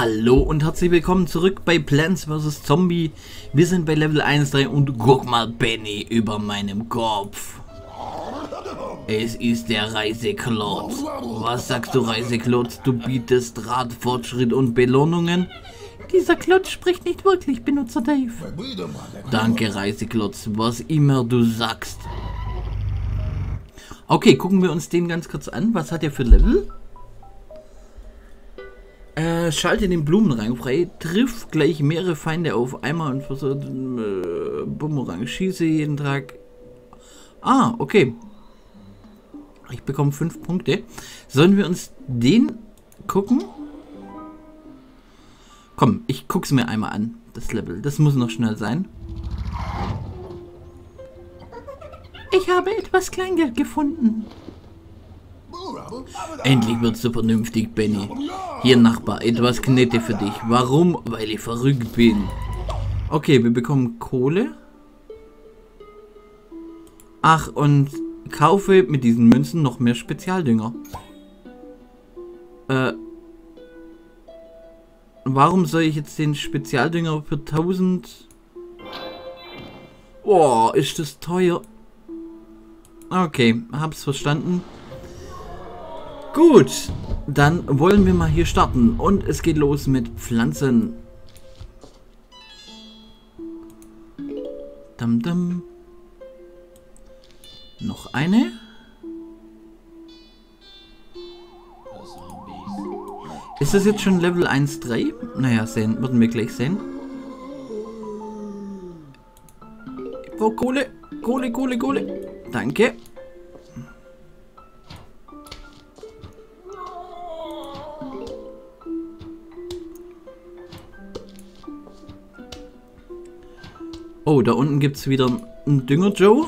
Hallo und herzlich willkommen zurück bei Plants vs. Zombie. Wir sind bei Level 1.3 und guck mal Benny über meinem Kopf. Es ist der Reiseklotz. Was sagst du, Reiseklotz? Du bietest Rat, Fortschritt und Belohnungen? Dieser Klotz spricht nicht wirklich, Benutzer Dave. Danke, Reiseklotz, was immer du sagst. Okay, gucken wir uns den ganz kurz an. Was hat er für Level? Schalte den Blumenrang frei, triff gleich mehrere Feinde auf einmal und versuche Bumerang. Schieße jeden Tag. Ah, okay. Ich bekomme 5 Punkte. Sollen wir uns den gucken? Komm, ich guck's mir einmal an, das Level. Das muss noch schnell sein. Ich habe etwas Kleingeld gefunden. Endlich wirst du vernünftig, Benny. Hier, Nachbar, etwas Knete für dich. Warum? Weil ich verrückt bin. Okay, wir bekommen Kohle. Ach, und kaufe mit diesen Münzen noch mehr Spezialdünger. Warum soll ich jetzt den Spezialdünger für 1000... Oh, ist das teuer. Okay, hab's verstanden. Gut, dann wollen wir mal hier starten und es geht los mit Pflanzen. Dum dum. Noch eine. Ist das jetzt schon Level 1.3? Naja, sehen, würden wir gleich sehen. Ich brauche Kohle. Kohle, Kohle, Kohle. Danke. Oh, da unten gibt es wieder einen Dünger, Joe.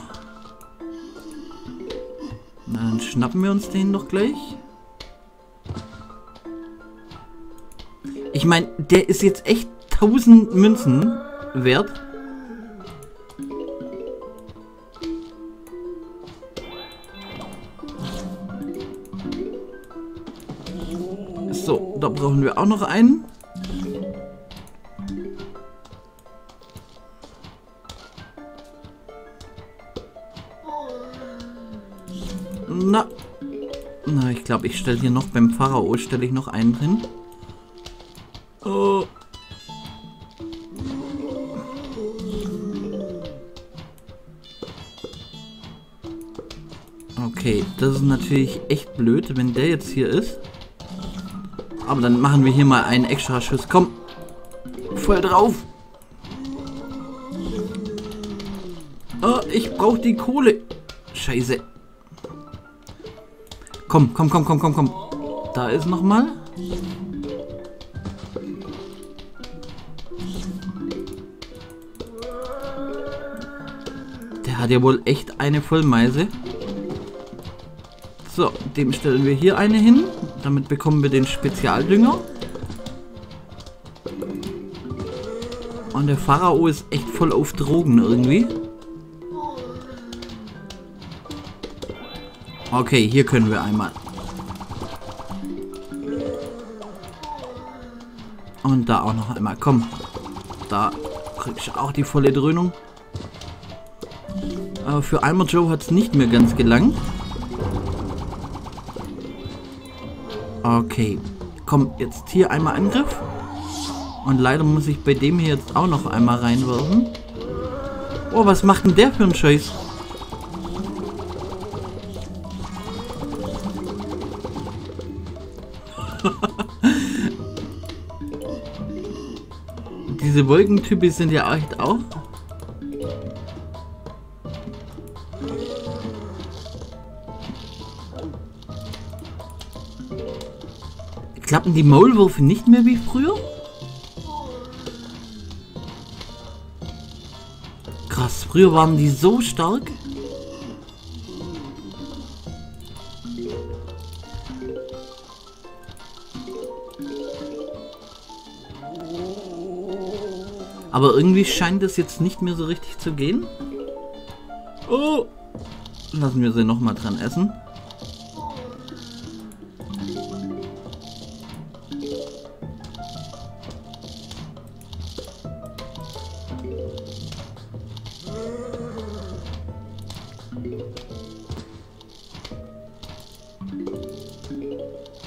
Na, dann schnappen wir uns den doch gleich. Ich meine, der ist jetzt echt 1000 Münzen wert. So, da brauchen wir auch noch einen. Na, ich glaube, ich stelle hier noch beim Pharao, stelle ich noch einen drin. Oh. Okay, das ist natürlich echt blöd, wenn der jetzt hier ist. Aber dann machen wir hier mal einen extra Schuss. Komm, voll drauf. Oh, ich brauche die Kohle. Scheiße. Komm, komm, komm, komm, komm, komm. Da ist nochmal. Der hat ja wohl echt eine Vollmeise. So, dem stellen wir hier eine hin. Damit bekommen wir den Spezialdünger. Und der Pharao ist echt voll auf Drogen irgendwie. Okay, hier können wir einmal. Und da auch noch einmal. Komm. Da krieg ich auch die volle Dröhnung. Aber für Almer Joe hat es nicht mehr ganz gelangt. Okay. Komm, jetzt hier einmal Angriff. Und leider muss ich bei dem hier jetzt auch noch einmal reinwerfen. Oh, was macht denn der für einen Scheiß? Diese Wolkentypen sind ja echt auch. Klappen die Maulwürfe nicht mehr wie früher? Krass, früher waren die so stark. Aber irgendwie scheint es jetzt nicht mehr so richtig zu gehen. Oh! Lassen wir sie nochmal dran essen.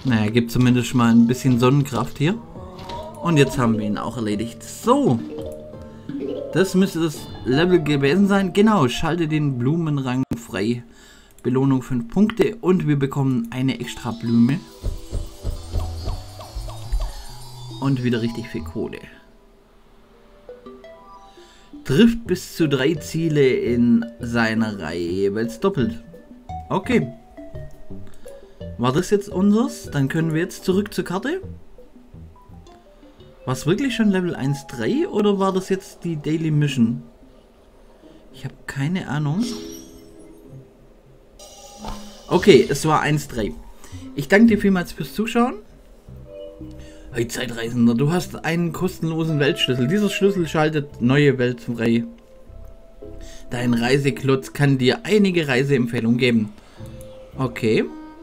Naja, gibt zumindest mal ein bisschen Sonnenkraft hier. Und jetzt haben wir ihn auch erledigt. So. Das müsste das Level gewesen sein. Genau, schalte den Blumenrang frei. Belohnung 5 Punkte und wir bekommen eine extra Blume. Und wieder richtig viel Kohle. Trifft bis zu 3 Ziele in seiner Reihe jeweils doppelt. Okay. War das jetzt unseres? Dann können wir jetzt zurück zur Karte. War es wirklich schon Level 1,3 oder war das jetzt die Daily Mission? Ich habe keine Ahnung. Okay, es war 1,3. Ich danke dir vielmals fürs Zuschauen. Hey Zeitreisender, du hast einen kostenlosen Weltschlüssel. Dieser Schlüssel schaltet neue Welt frei. Dein Reiseklotz kann dir einige Reiseempfehlungen geben. Okay.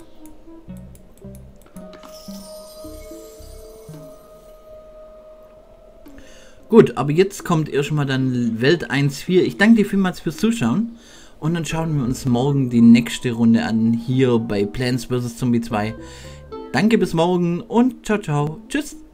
Gut, aber jetzt kommt erstmal dann Welt 1.4. Ich danke dir vielmals fürs Zuschauen. Und dann schauen wir uns morgen die nächste Runde an, hier bei Plants vs. Zombie 2. Danke bis morgen und ciao, ciao. Tschüss.